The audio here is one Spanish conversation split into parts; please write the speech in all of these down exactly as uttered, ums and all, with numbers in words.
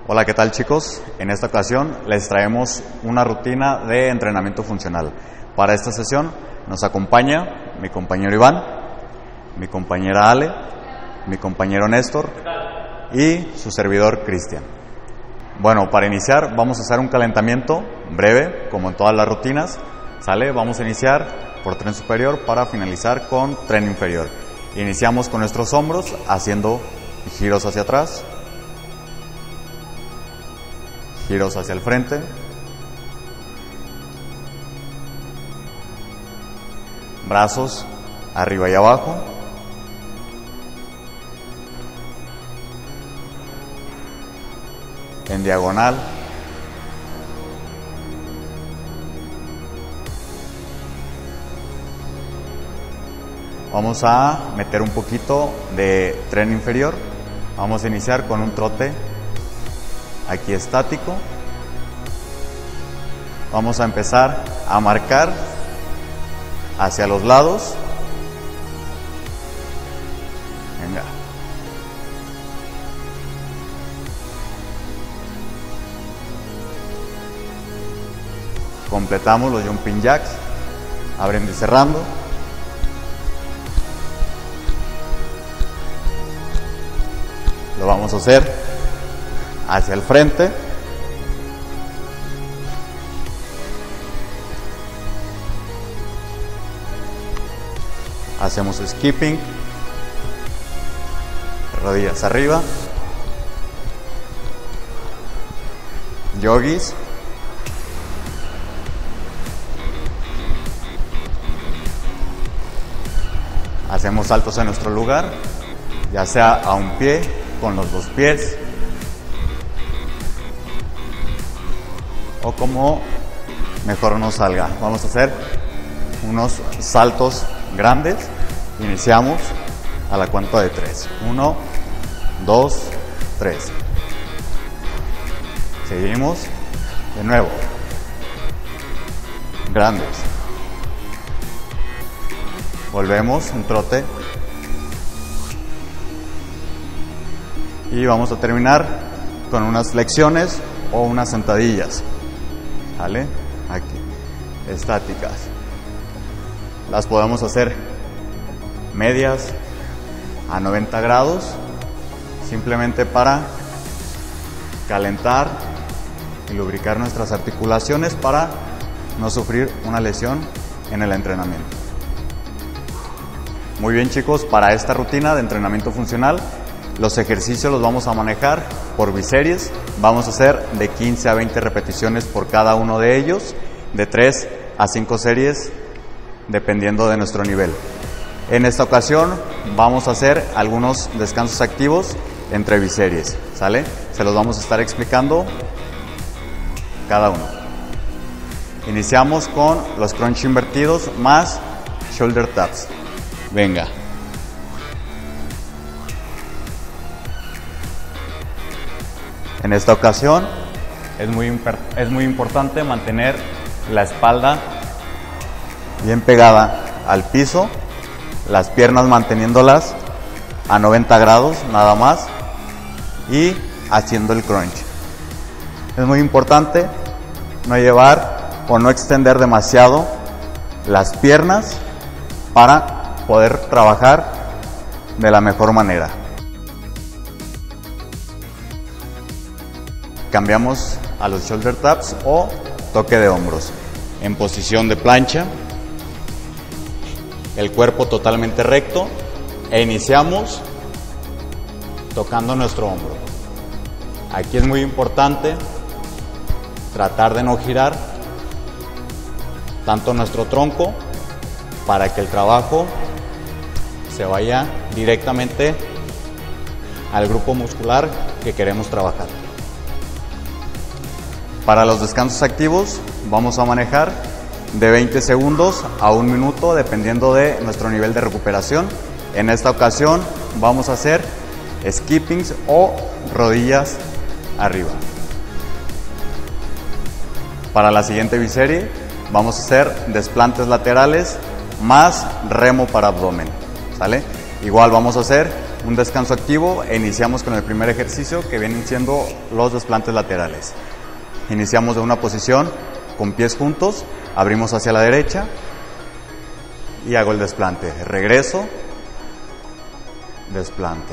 Hola, ¿qué tal chicos? En esta ocasión les traemos una rutina de entrenamiento funcional. Para esta sesión nos acompaña mi compañero Iván, mi compañera Ale, mi compañero Néstor y su servidor Cristian. Bueno, para iniciar vamos a hacer un calentamiento breve, como en todas las rutinas. ¿Sale? Vamos a iniciar por tren superior para finalizar con tren inferior. Iniciamos con nuestros hombros haciendo giros hacia atrás, giros hacia el frente, brazos arriba y abajo, en diagonal, vamos a meter un poquito de tren inferior. Vamos a iniciar con un trote aquí estático. Vamos a empezar a marcar hacia los lados. Venga. Completamos los jumping jacks, abriendo y cerrando. Lo vamos a hacer hacia el frente. Hacemos skipping, rodillas arriba, yogis, hacemos saltos en nuestro lugar, ya sea a un pie, con los dos pies, o como mejor nos salga. Vamos a hacer unos saltos grandes. Iniciamos a la cuenta de tres. Uno, dos, tres. Seguimos de nuevo. Grandes. Volvemos, un trote. Y vamos a terminar con unas flexiones o unas sentadillas. ¿Vale? Aquí. Estáticas. Las podemos hacer medias a noventa grados, simplemente para calentar y lubricar nuestras articulaciones para no sufrir una lesión en el entrenamiento. Muy bien chicos, para esta rutina de entrenamiento funcional, los ejercicios los vamos a manejar por biseries. Vamos a hacer de quince a veinte repeticiones por cada uno de ellos, de tres a cinco series dependiendo de nuestro nivel. En esta ocasión vamos a hacer algunos descansos activos entre biseries, ¿sale? Se los vamos a estar explicando cada uno. Iniciamos con los crunch invertidos más shoulder taps. Venga. En esta ocasión es muy, es muy importante mantener la espalda bien pegada al piso, las piernas manteniéndolas a noventa grados nada más y haciendo el crunch. Es muy importante no llevar o no extender demasiado las piernas para poder trabajar de la mejor manera. Cambiamos a los shoulder taps o toque de hombros. En posición de plancha, el cuerpo totalmente recto, e iniciamos tocando nuestro hombro. Aquí es muy importante tratar de no girar tanto nuestro tronco para que el trabajo se vaya directamente al grupo muscular que queremos trabajar. Para los descansos activos vamos a manejar de veinte segundos a un minuto dependiendo de nuestro nivel de recuperación. En esta ocasión vamos a hacer skippings o rodillas arriba. Para la siguiente biserie vamos a hacer desplantes laterales más remo para abdomen, ¿sale? Igual vamos a hacer un descanso activo e iniciamos con el primer ejercicio, que vienen siendo los desplantes laterales. Iniciamos de una posición con pies juntos, abrimos hacia la derecha y hago el desplante. Regreso, desplante.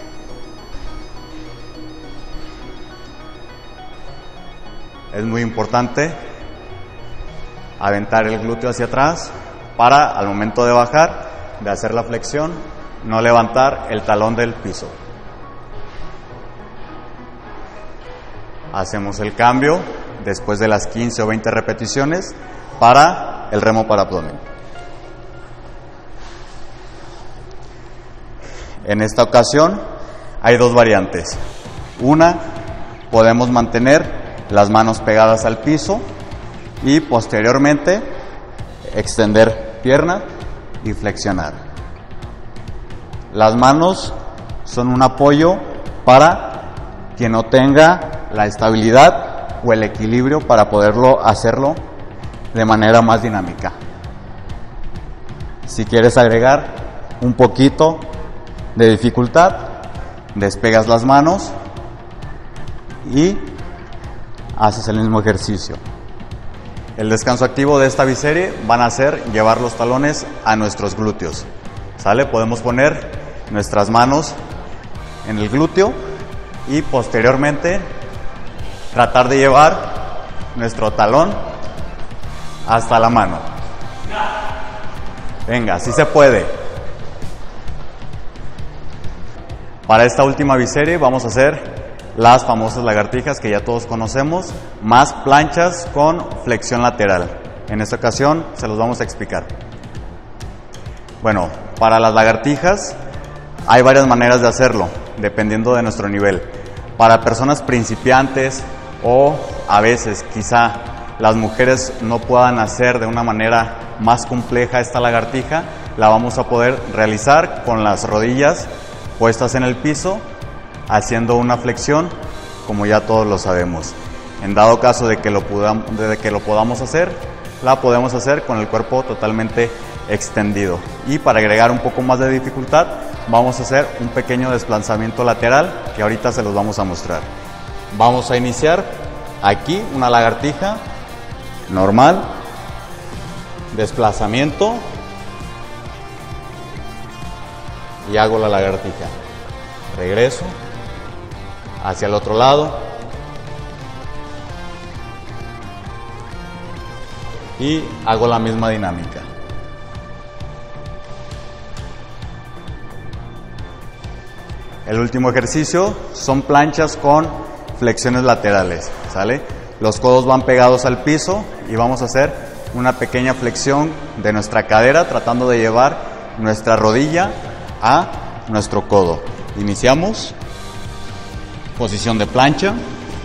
Es muy importante aventar el glúteo hacia atrás para, al momento de bajar, de hacer la flexión, no levantar el talón del piso. Hacemos el cambio después de las quince o veinte repeticiones para el remo para abdomen. En esta ocasión hay dos variantes. Una, podemos mantener las manos pegadas al piso y posteriormente extender pierna y flexionar. Las manos son un apoyo para quien no tenga la estabilidad o el equilibrio para poderlo hacerlo de manera más dinámica. Si quieres agregar un poquito de dificultad, despegas las manos y haces el mismo ejercicio. El descanso activo de esta biserie van a ser llevar los talones a nuestros glúteos. ¿Sale? Podemos poner nuestras manos en el glúteo y posteriormente tratar de llevar nuestro talón hasta la mano. Venga, sí se puede. Para esta última biserie vamos a hacer las famosas lagartijas que ya todos conocemos, más planchas con flexión lateral. En esta ocasión se los vamos a explicar. Bueno, para las lagartijas hay varias maneras de hacerlo, dependiendo de nuestro nivel. Para personas principiantes o a veces quizá las mujeres no puedan hacer de una manera más compleja esta lagartija, la vamos a poder realizar con las rodillas puestas en el piso, haciendo una flexión, como ya todos lo sabemos. En dado caso de que lo podamos, de que lo podamos hacer, la podemos hacer con el cuerpo totalmente extendido. Y para agregar un poco más de dificultad, vamos a hacer un pequeño desplazamiento lateral que ahorita se los vamos a mostrar. Vamos a iniciar aquí una lagartija normal, desplazamiento y hago la lagartija. Regreso hacia el otro lado y hago la misma dinámica. El último ejercicio son planchas con flexiones laterales, ¿sale? Los codos van pegados al piso y vamos a hacer una pequeña flexión de nuestra cadera tratando de llevar nuestra rodilla a nuestro codo. Iniciamos posición de plancha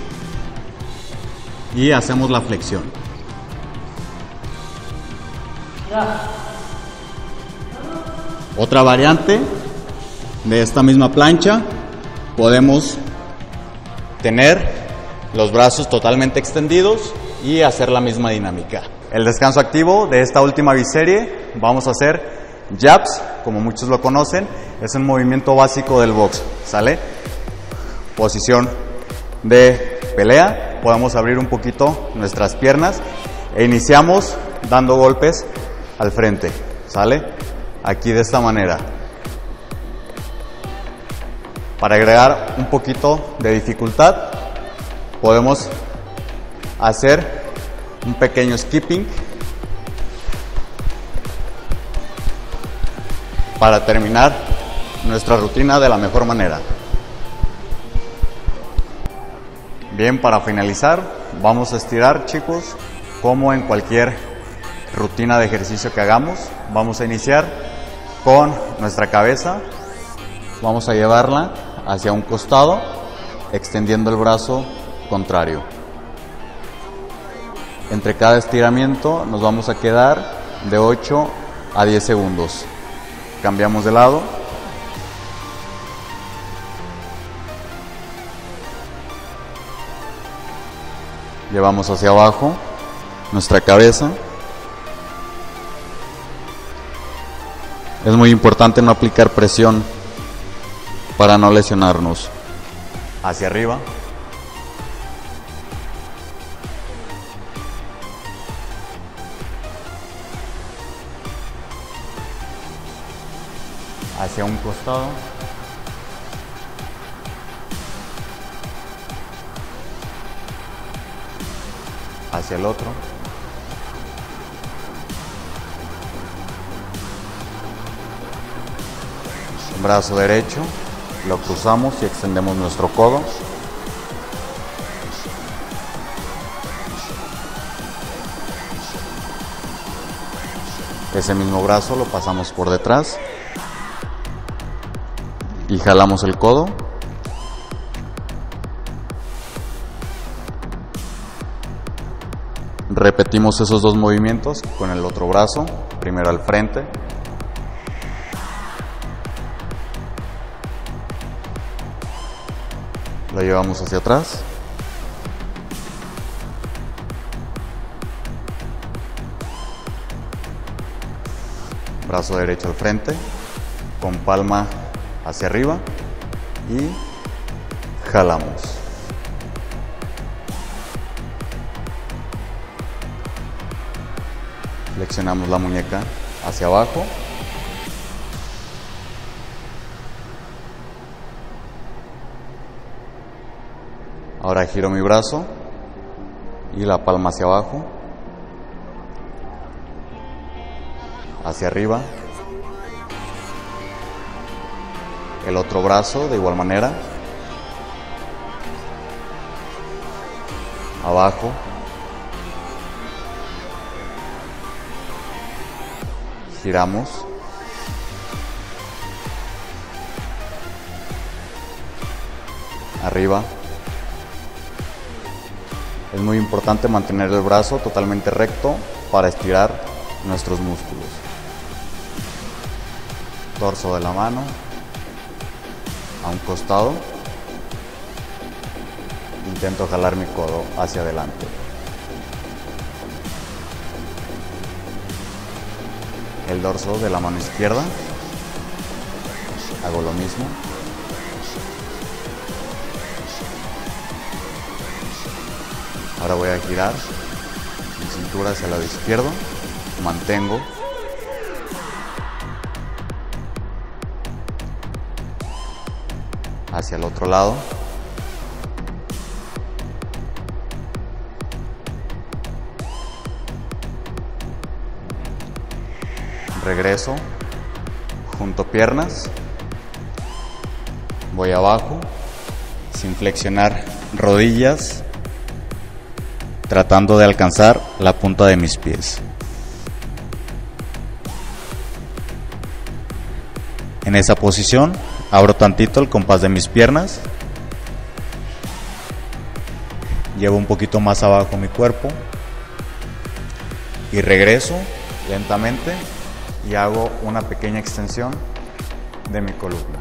y hacemos la flexión. Otra variante de esta misma plancha, podemos tener los brazos totalmente extendidos y hacer la misma dinámica. El descanso activo de esta última biserie, vamos a hacer jabs, como muchos lo conocen, es un movimiento básico del box, ¿sale? Posición de pelea, podemos abrir un poquito nuestras piernas e iniciamos dando golpes al frente, ¿sale? Aquí de esta manera. Para agregar un poquito de dificultad, podemos hacer un pequeño skipping para terminar nuestra rutina de la mejor manera. Bien, para finalizar, vamos a estirar, chicos, como en cualquier rutina de ejercicio que hagamos. Vamos a iniciar con nuestra cabeza, vamos a llevarla hacia un costado, extendiendo el brazo contrario. Entre cada estiramiento nos vamos a quedar de ocho a diez segundos. Cambiamos de lado. Llevamos hacia abajo nuestra cabeza. Es muy importante no aplicar presión para no lesionarnos. Hacia arriba. Hacia un costado. Hacia el otro. Brazo derecho, lo cruzamos y extendemos nuestro codo. Ese mismo brazo lo pasamos por detrás y jalamos el codo. Repetimos esos dos movimientos con el otro brazo, primero al frente. Lo llevamos hacia atrás. Brazo derecho al frente, con palma hacia arriba y jalamos. Flexionamos la muñeca hacia abajo. Ahora giro mi brazo y la palma hacia abajo, hacia arriba. El otro brazo de igual manera, abajo, giramos, arriba. Es muy importante mantener el brazo totalmente recto para estirar nuestros músculos. Torso de la mano a un costado. Intento jalar mi codo hacia adelante. El dorso de la mano izquierda. Hago lo mismo. Ahora voy a girar mi cintura hacia el lado izquierdo, mantengo, hacia el otro lado, regreso, junto piernas, voy abajo, sin flexionar rodillas, tratando de alcanzar la punta de mis pies. En esa posición abro tantito el compás de mis piernas, llevo un poquito más abajo mi cuerpo y regreso lentamente y hago una pequeña extensión de mi columna.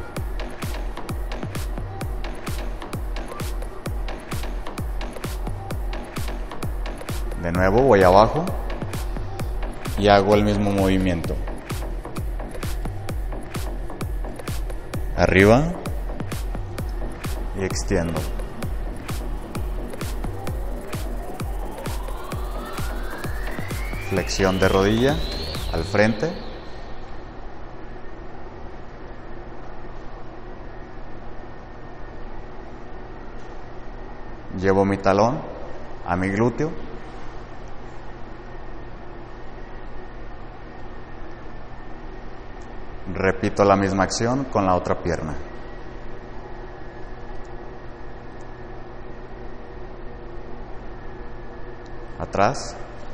De nuevo voy abajo y hago el mismo movimiento. Arriba y extiendo. Flexión de rodilla al frente. Llevo mi talón a mi glúteo. Repito la misma acción con la otra pierna. Atrás.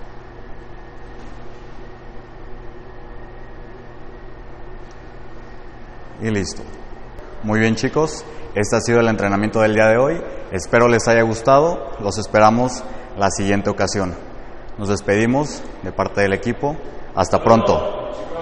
Y listo. Muy bien, chicos, este ha sido el entrenamiento del día de hoy. Espero les haya gustado. Los esperamos la siguiente ocasión. Nos despedimos de parte del equipo. Hasta pronto.